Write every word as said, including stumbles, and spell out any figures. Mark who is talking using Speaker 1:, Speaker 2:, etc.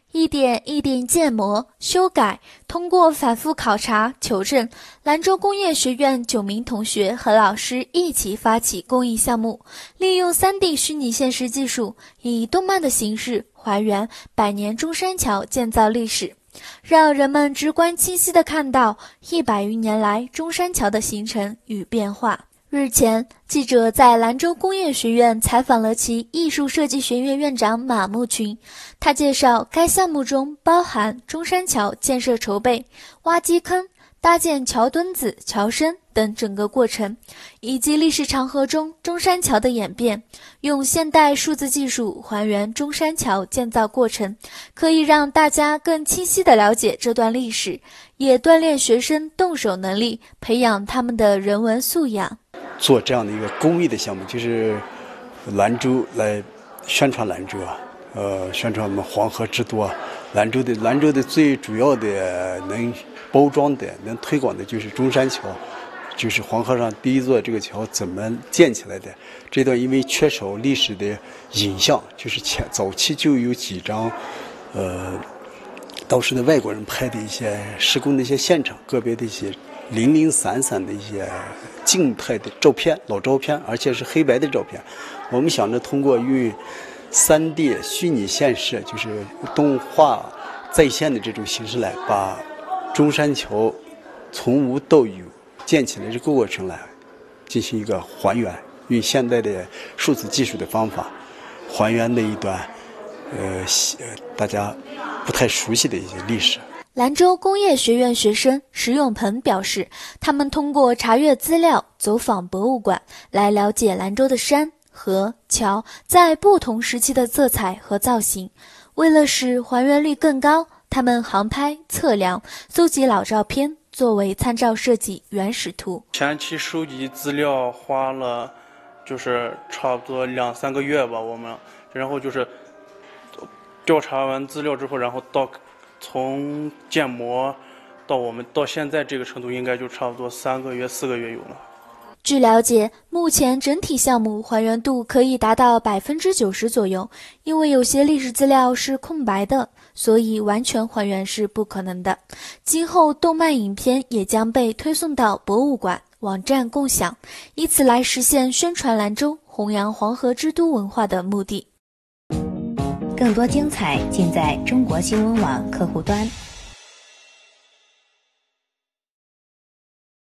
Speaker 1: 一点一点建模、修改，通过反复考察、求证，兰州工业学院九名同学和老师一起发起公益项目，利用 三 D 虚拟现实技术，以动漫的形式还原百年中山桥建造历史，让人们直观清晰地看到一百余年来中山桥的形成与变化。日前，记者在兰州工业学院采访了其艺术设计学院院长马木群，他介绍该项目中包含中山桥建设筹备、挖基坑、搭建桥墩子、桥身等整个过程，以及历史长河中中山桥的演变，用现代数字技术还原中山桥建造过程，可以让大家更清晰地了解这段历史，也锻炼学生动手能力，培养他们的人文素养。
Speaker 2: 做这样的一个公益的项目，就是兰州来宣传兰州啊，呃，宣传我们黄河之都啊。兰州的兰州的最主要的能包装的、能推广的就是中山桥，就是黄河上第一座这个桥怎么建起来的。这段因为缺少历史的影像，就是前早期就有几张，呃，当时的外国人拍的一些施工的一些现场，个别的一些零零散散的一些静态的照片、老照片，而且是黑白的照片。我们想着通过用 三 D 虚拟现实，就是动画再现的这种形式来，把中山桥从无到有建起来这个过程来进行一个还原，用现代的数字技术的方法还原的一段呃大家不太熟悉的一些历史。
Speaker 1: 兰州工业学院学生石永鹏表示，他们通过查阅资料、走访博物馆来了解兰州的山、河、桥在不同时期的色彩和造型。为了使还原率更高，他们航拍、测量、搜集老照片，作为参照设计原始图。
Speaker 3: 前期收集资料花了就是差不多两三个月吧，我们然后就是调查完资料之后，然后到从建模到我们到现在这个程度，应该就差不多三个月四个月有了。
Speaker 1: 据了解，目前整体项目还原度可以达到百分之九十左右，因为有些历史资料是空白的，所以完全还原是不可能的。今后动漫影片也将被推送到博物馆、网站共享，以此来实现宣传兰州、弘扬黄河之都文化的目的。
Speaker 4: 更多精彩尽在中国新闻网客户端。